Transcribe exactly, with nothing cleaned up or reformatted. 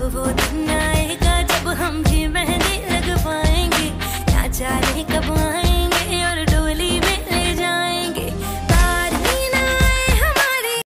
वो दिन आएगा जब हम भी मेहंदी लग पाएंगे, ना जाने कब